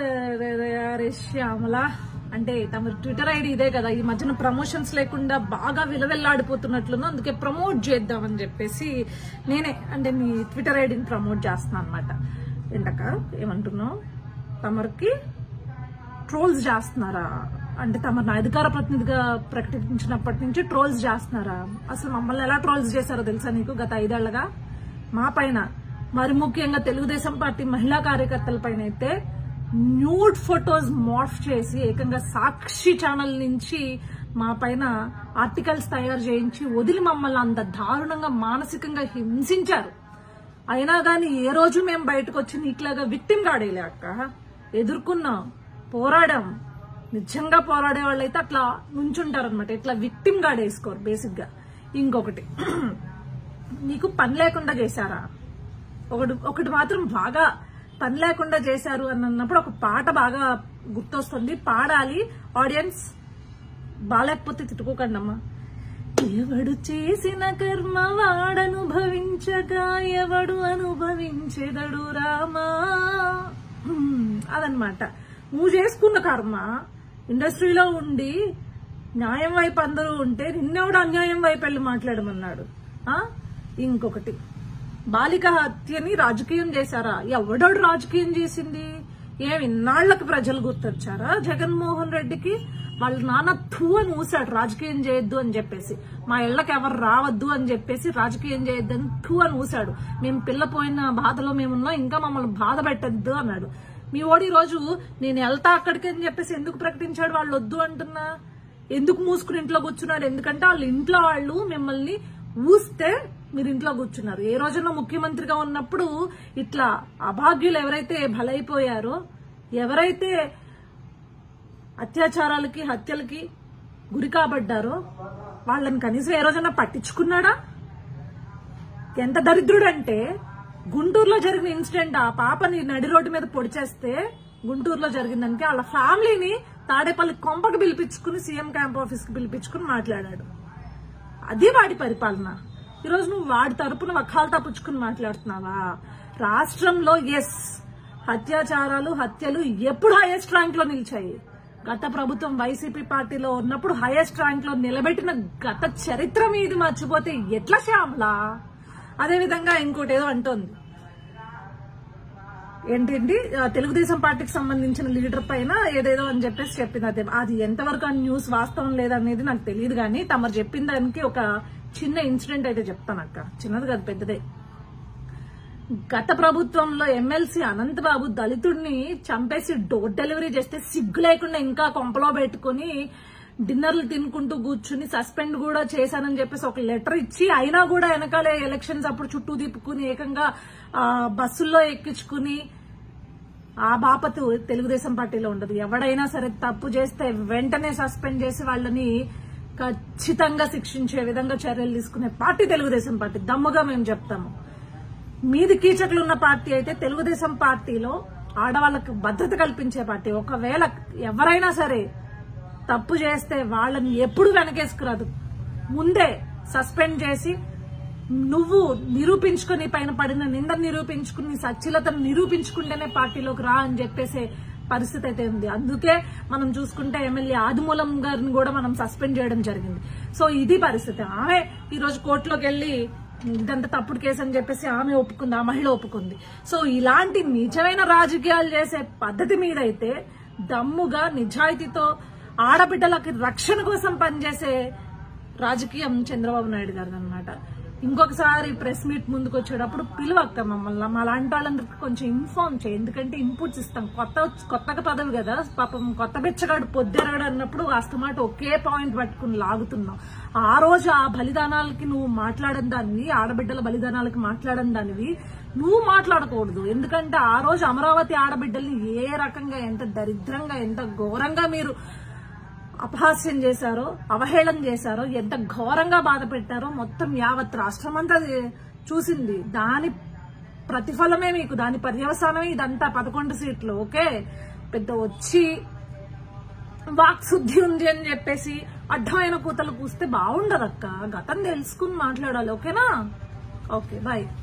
అరే శ్యామల అంటే తమ ట్విట్టర్ ఐడి ఇదే కదా, ఈ మధ్యన ప్రమోషన్స్ లేకుండా బాగా విలవెల్లాడిపోతున్నట్లున్నా, అందుకే ప్రమోట్ చేద్దామని చెప్పేసి నేనే అంటే మీ ట్విట్టర్ ఐడిని ప్రమోట్ చేస్తున్నాను అనమాట. ఏంటక్క ఏమంటున్నావు? తమరికి ట్రోల్స్ చేస్తున్నారా అంటే తమను అధికార ప్రతినిధిగా ప్రకటించినప్పటి నుంచి ట్రోల్స్ చేస్తున్నారా? అసలు మమ్మల్ని ఎలా ట్రోల్స్ చేశారో తెలుసా నీకు? గత 5 ఏళ్లుగా మా పైన, మరి ముఖ్యంగా తెలుగుదేశం పార్టీ మహిళా కార్యకర్తల పైన అయితే న్యూడ్ ఫొటోస్ మార్ఫ్ చేసి ఏకంగా సాక్షి ఛానల్ నుంచి మా పైన ఆర్టికల్స్ తయారు చేయించి వదిలి మమ్మల్ని అంత దారుణంగా మానసికంగా హింసించారు. అయినా గానీ ఏ రోజు మేము బయటకు వచ్చి నీకులాగా విక్టిమ్ గాడేలే అక్క. ఎదుర్కొన్నాం, పోరాడాం. నిజంగా పోరాడే వాళ్ళు అయితే అట్లా నుంచుంటారు అనమాట, ఇట్లా విక్టిమ్ గాడేసుకోరు బేసిక్ గా. ఇంకొకటి, నీకు పని లేకుండా చేశారా? ఒకటి మాత్రం బాగా పని లేకుండా చేశారు అని అన్నప్పుడు ఒక పాట బాగా గుర్తొస్తుంది, పాడాలి. ఆడియన్స్ బాలేకపోతే తిట్టుకోకండి అమ్మా. ఎవడు చేసిన కర్మ వాడనుభవించగా ఎవడు అనుభవించెదడు రామా. అదనమాట. నువ్వు చేసుకున్న కర్మ ఇండస్ట్రీలో ఉండి న్యాయం వైపు అందరూ ఉంటే నిన్నెవడు అన్యాయం వైపు వెళ్ళి మాట్లాడమన్నాడు. ఇంకొకటి, బాలిక హత్యని రాజకీయం చేశారా? ఎవడోడు రాజకీయం చేసింది? ఇన్నాళ్లకు ప్రజలు గుర్తొచ్చారా జగన్మోహన్ రెడ్డికి? వాళ్ళ నాన్న థూ అని ఊసాడు రాజకీయం చేయొద్దు అని చెప్పేసి, మా ఇళ్లకు ఎవరు రావద్దు అని చెప్పేసి రాజకీయం చేయొద్దు అని థూ అని ఊసాడు. మేము పిల్ల పోయిన బాధలో మేమున్నాం, ఇంకా మమ్మల్ని బాధ పెట్టద్దు అన్నాడు. మీ ఓడి రోజు నేను వెళ్తా అక్కడికి అని చెప్పేసి ఎందుకు ప్రకటించాడు? వాళ్ళు వద్దు అంటున్నా ఎందుకు మూసుకుని ఇంట్లో కూర్చున్నాడు? ఎందుకంటే వాళ్ళ ఇంట్లో వాళ్ళు మిమ్మల్ని ఊస్తే మీరు ఇంట్లో కూర్చున్నారు. ఏ రోజున ముఖ్యమంత్రిగా ఉన్నప్పుడు ఇట్లా అభాగ్యులు ఎవరైతే బలైపోయారో, ఎవరైతే అత్యాచారాలకి హత్యలకి గురి కాబడ్డారో వాళ్ళని కనీసం ఏ రోజైనా పట్టించుకున్నాడా? ఎంత దరిద్రుడంటే గుంటూరులో జరిగిన ఇన్సిడెంట్, ఆ పాపని నడి రోడ్డు మీద పొడిచేస్తే గుంటూరులో జరిగిందానికి వాళ్ళ ఫ్యామిలీని తాడేపల్లి కొంపకి పిలిపించుకుని సీఎం క్యాంప్ ఆఫీస్ కి పిలిపించుకుని మాట్లాడాడు. అది వాడి పరిపాలన. ఈరోజు నువ్వు వాడి తరపున వకాల్తా పుచ్చుకుని మాట్లాడుతున్నావా? రాష్ట్రంలో అత్యాచారాలు హత్యలు ఎప్పుడు హైయెస్ట్ ర్యాంక్ లో నిలిచాయి? గత ప్రభుత్వం వైసీపీ పార్టీలో ఉన్నప్పుడు హైయెస్ట్ ర్యాంక్ లో నిలబెట్టిన గత చరిత్ర మీది మర్చిపోతే ఎట్లా శ్యామలా? అదేవిధంగా ఇంకోటి ఏదో అంటోంది, ఏంటండి తెలుగుదేశం పార్టీకి సంబంధించిన లీడర్ పైన ఏదేదో అని చెప్పేసి చెప్పింది. అది ఎంతవరకు ఆ న్యూస్ వాస్తవం లేదనేది నాకు తెలియదు, కానీ తమరు చెప్పిన దానికి ఒక చిన్న ఇన్సిడెంట్ అయితే చెప్తానక్క. చిన్నది కాదు, పెద్దదే. గత ప్రభుత్వంలో ఎమ్మెల్సీ అనంతబాబు దళితుడిని చంపేసి డోర్ డెలివరీ చేస్తే సిగ్గు లేకుండా ఇంకా కొంపలో పెట్టుకుని డిన్నర్లు తినుకుంటూ కూర్చుని సస్పెండ్ కూడా చేశానని చెప్పేసి ఒక లెటర్ ఇచ్చి, అయినా కూడా వెనకాలే ఎలక్షన్స్ అప్పుడు చుట్టూ తిప్పుకుని ఏకంగా బస్సుల్లో ఎక్కించుకుని ఆ బాపతు తెలుగుదేశం పార్టీలో ఉండదు. ఎవడైనా సరే తప్పు చేస్తే వెంటనే సస్పెండ్ చేసి వాళ్ళని ఖచ్చితంగా శిక్షించే విధంగా చర్యలు తీసుకునే పార్టీ తెలుగుదేశం పార్టీ. దమ్ముగా మేము చెప్తాము. మీది కీచకులు ఉన్న పార్టీ అయితే తెలుగుదేశం పార్టీలో ఆడవాళ్లకు భద్రత కల్పించే పార్టీ. ఒకవేళ ఎవరైనా సరే తప్పు చేస్తే వాళ్ళని ఎప్పుడు వెనకేసుకురాదు, ముందే సస్పెండ్ చేసి నువ్వు నిరూపించుకుని పైన పడిన నింద నిరూపించుకుని సచ్చిలతను నిరూపించుకుంటేనే పార్టీలోకి రా అని చెప్పేసే పరిస్థితి అయితే ఉంది. అందుకే మనం చూసుకుంటే ఎమ్మెల్యే ఆదిమూలం గారిని కూడా మనం సస్పెండ్ చేయడం జరిగింది. సో ఇది పరిస్థితి. ఆమె ఈ రోజు కోర్టులోకి వెళ్లి ఇదంతా తప్పుడు కేసు అని చెప్పేసి ఆమె ఒప్పుకుంది, ఆ మహిళ ఒప్పుకుంది. సో ఇలాంటి నిజమైన రాజకీయాలు చేసే పద్ధతి మీద అయితే దమ్ముగా నిజాయితీతో ఆడబిడ్డలకి రక్షణ కోసం పనిచేసే రాజకీయం చంద్రబాబు నాయుడు గారిది అనమాట. ఇంకొకసారి ప్రెస్ మీట్ ముందుకు వచ్చేటప్పుడు పిలువక్క మమ్మల్ని, మా లాంటి వాళ్ళందరికీ కొంచెం ఇన్ఫార్మ్ చేయి. ఎందుకంటే ఇన్పుట్స్ ఇస్తాం. కొత్తగా పదవి కదా, పాపం కొత్త బెచ్చగాడు పొద్దెరగాడు అన్నప్పుడు అస్తమాట ఒకే పాయింట్ పట్టుకుని లాగుతున్నాం. ఆ రోజు ఆ బలిదానాలకి నువ్వు మాట్లాడని దానివి, ఆడబిడ్డల బలిదానాలకి మాట్లాడని దానివి నువ్వు మాట్లాడకూడదు. ఎందుకంటే ఆ రోజు అమరావతి ఆడబిడ్డల్ని ఏ రకంగా, ఎంత దరిద్రంగా, ఎంత ఘోరంగా మీరు అపహాస్యం చేశారో, అవహేళన చేశారో, ఎంత ఘోరంగా బాధ పెట్టారో మొత్తం యావత్ రాష్ట్రం అంతా చూసింది. దాని ప్రతిఫలమే మీకు, దాని పర్యవసానమే ఇదంతా 11 సీట్లు. ఓకే, పెద్ద వచ్చి వాక్శుద్ధి ఉంది అని చెప్పేసి అడ్డమైన కూతలు కూస్తే బాగుండదక్క. గతం తెలుసుకుని మాట్లాడాలి. ఓకేనా? Okay, bye.